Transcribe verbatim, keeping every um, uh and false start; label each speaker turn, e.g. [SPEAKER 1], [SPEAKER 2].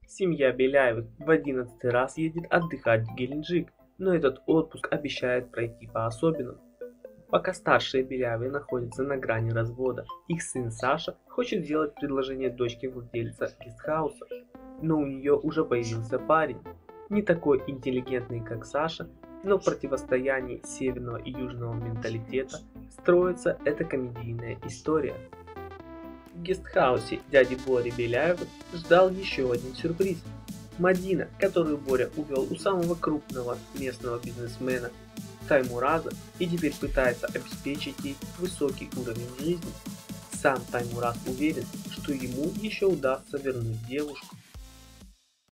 [SPEAKER 1] Семья Беляевых в одиннадцатый раз едет отдыхать в Геленджик, но этот отпуск обещает пройти по-особенному. Пока старшие Беляевы находятся на грани развода, их сын Саша хочет сделать предложение дочке владельца гестхауса, но у нее уже появился парень. Не такой интеллигентный, как Саша, но в противостоянии северного и южного менталитета строится эта комедийная история. В гестхаусе дяди Бори Беляева ждал еще один сюрприз. Мадина, которую Боря увел у самого крупного местного бизнесмена Таймураза и теперь пытается обеспечить ей высокий уровень жизни. Сам Таймураз уверен, что ему еще удастся вернуть девушку.